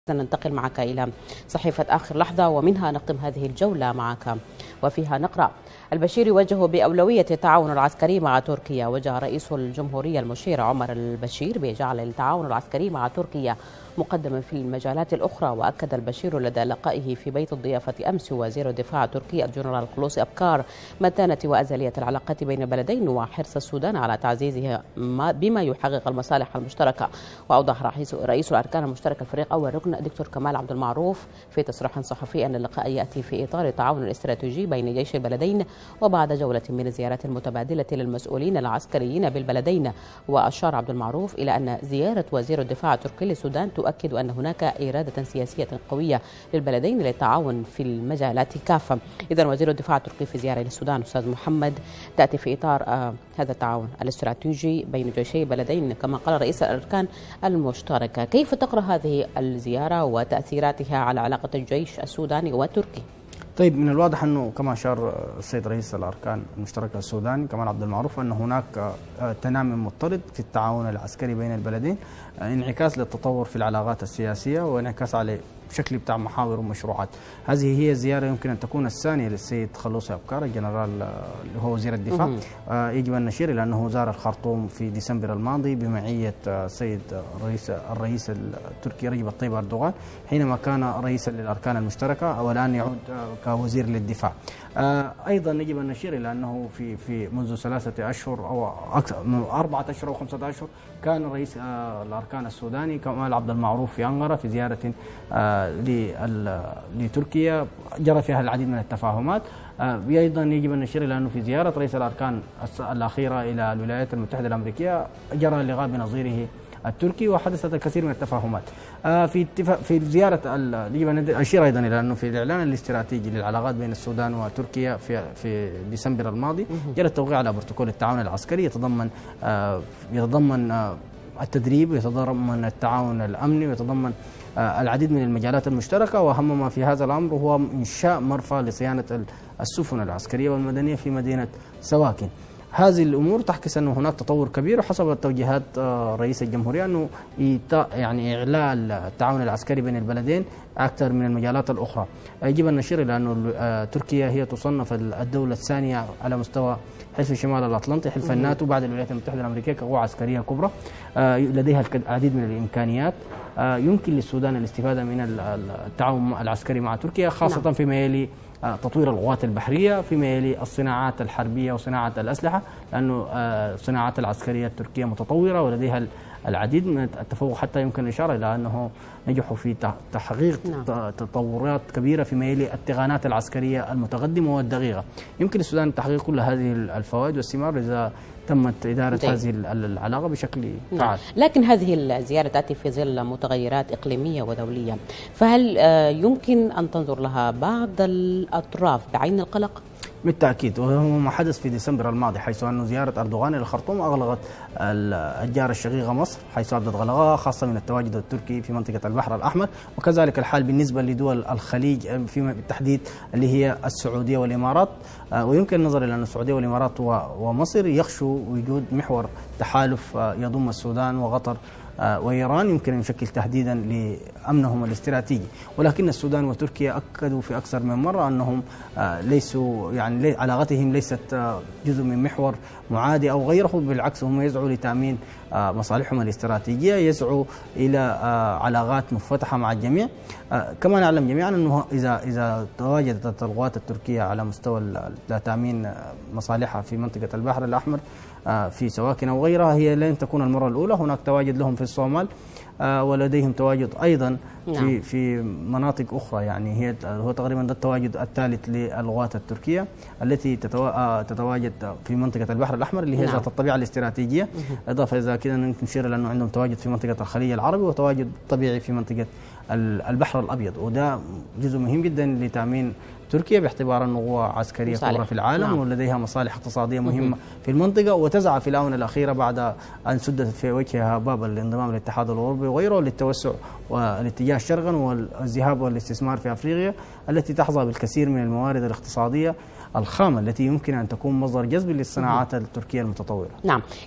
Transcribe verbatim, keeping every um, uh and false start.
ننتقل معك إلى صحيفة آخر لحظة ومنها نختم هذه الجولة معك وفيها نقرأ: البشير يوجه بأولوية التعاون العسكري مع تركيا. وجه رئيس الجمهورية المشير عمر البشير بجعل التعاون العسكري مع تركيا مقدما في المجالات الأخرى. وأكد البشير لدى لقائه في بيت الضيافة أمس وزير الدفاع التركي الجنرال خلوصي أبكار متانة وأزلية العلاقات بين البلدين وحرص السودان على تعزيزها بما يحقق المصالح المشتركة. وأوضح رئيس, رئيس الأركان المشتركة الفريق أول ركن دكتور كمال عبد المعروف في تصريح صحفي أن اللقاء يأتي في إطار التعاون الاستراتيجي بين جيش البلدين وبعد جولة من الزيارات المتبادلة للمسؤولين العسكريين بالبلدين. وأشار عبد المعروف إلى أن زيارة وزير الدفاع التركي للسودان تؤكد أن هناك إرادة سياسية قوية للبلدين للتعاون في المجالات كافة. إذن وزير الدفاع التركي في زيارة للسودان أستاذ محمد تأتي في إطار آه هذا التعاون الاستراتيجي بين جيشي البلدين كما قال رئيس الأركان المشتركة. كيف تقرأ هذه الزيارة وتأثيراتها على علاقة الجيش السوداني والتركي؟ طيب، من الواضح أنه كما أشار السيد رئيس الأركان المشتركة السوداني كمال عبد المعروف أن هناك تنامي مضطرد في التعاون العسكري بين البلدين، انعكاس للتطور في العلاقات السياسية وانعكاس على بشكل بتاع محاور ومشروعات. هذه هي الزيارة يمكن أن تكون الثانية للسيد خلوصي أبكار الجنرال اللي هو وزير الدفاع. آه يجب أن نشير إلى أنه زار الخرطوم في ديسمبر الماضي بمعية السيد الرئيس الرئيس التركي رجب طيب أردوغان حينما كان رئيسا للأركان المشتركة والآن يعود كوزير للدفاع. آه أيضا يجب أن نشير إلى أنه في في منذ ثلاثة أشهر أو أكثر من أربعة أشهر أو خمسة أشهر كان رئيس آه الأركان السوداني كمال عبد المعروف في أنقرة في زيارة آه لتركيا جرى فيها العديد من التفاهمات. أيضا يجب أن نشير إلى أنه في زيارة رئيس الأركان الأخيرة إلى الولايات المتحدة الأمريكية جرى اللقاء بنظيره التركي وحدثت الكثير من التفاهمات. في في زيارة يجب أن أشير أيضا إلى أنه في الإعلان الاستراتيجي للعلاقات بين السودان وتركيا في في ديسمبر الماضي جرى التوقيع على بروتوكول التعاون العسكري يتضمن يتضمن التدريب ويتضمن التعاون الأمني ويتضمن العديد من المجالات المشتركة، وأهم ما في هذا الأمر هو إنشاء مرفأ لصيانة السفن العسكرية والمدنية في مدينة سواكن. هذه الأمور تحكي أنه هناك تطور كبير، وحسب توجيهات رئيس الجمهورية أنه يعني إعلاء التعاون العسكري بين البلدين أكثر من المجالات الأخرى. يجب أن نشير إلى أنه تركيا هي تصنف الدولة الثانية على مستوى حلف شمال الأطلنطي حلف الناتو بعد الولايات المتحدة الأمريكية كقوة عسكرية كبرى لديها العديد من الإمكانيات. يمكن للسودان الاستفادة من التعاون العسكري مع تركيا خاصة فيما يلي تطوير القوات البحرية، فيما يلي الصناعات الحربية وصناعة الأسلحة، لأنه الصناعات العسكرية التركية متطورة ولديها العديد من التفوق، حتى يمكن الإشارة إلى أنه نجحوا في تحقيق تطورات كبيرة فيما يلي التقنيات العسكرية المتقدمة والدقيقة. يمكن للسودان تحقيق كل هذه الفوائد والثمار إذا تمت إدارة دي. هذه العلاقة بشكل فعال. لكن هذه الزيارة تأتي في ظل متغيرات إقليمية ودولية، فهل يمكن أن تنظر لها بعض الأطراف بعين القلق؟ بالتأكيد، وهو ما حدث في ديسمبر الماضي حيث أن زيارة أردوغان إلى الخرطوم أغلقت الجارة الشقيقة مصر حيث أبدت غلقها خاصة من التواجد التركي في منطقة البحر الأحمر، وكذلك الحال بالنسبة لدول الخليج فيما بالتحديد اللي هي السعودية والإمارات. ويمكن النظر إلى أن السعودية والإمارات ومصر يخشوا وجود محور تحالف يضم السودان وقطر وإيران يمكن أن يشكل تهديدا لأمنهم الاستراتيجي. ولكن السودان وتركيا أكدوا في أكثر من مرة أنهم ليسوا يعني علاقتهم ليست جزء من محور معادي أو غيره، بالعكس هم يسعوا لتأمين مصالحهم الاستراتيجية، يسعوا إلى علاقات مفتحة مع الجميع. كما نعلم جميعا أنه إذا إذا تواجدت القوات التركية على مستوى تأمين مصالحها في منطقة البحر الأحمر في سواكن أو غيرها هي لن تكون المرة الأولى. هناك تواجد لهم في الصومال ولديهم تواجد أيضا في في مناطق أخرى، يعني هي هو تقريبا ده التواجد الثالث للقوات التركية التي تتواجد في منطقة البحر الأحمر اللي هي ذات الطبيعة الاستراتيجية. إضافة إذا كده نشير إلى أنه عندهم تواجد في منطقة الخليج العربي وتواجد طبيعي في منطقة البحر الأبيض، وده جزء مهم جدا لتأمين تركيا باعتبار أنه قوة عسكرية كبرى في العالم. نعم. ولديها مصالح اقتصادية مهمة في المنطقة، وتسعى في الآونة الأخيرة بعد أن سدت في وجهها باب الانضمام للاتحاد الأوروبي وغيره للتوسع والاتجاه شرقا والذهاب والاستثمار في أفريقيا التي تحظى بالكثير من الموارد الاقتصادية الخامة التي يمكن أن تكون مصدر جذب للصناعات التركية المتطورة. نعم.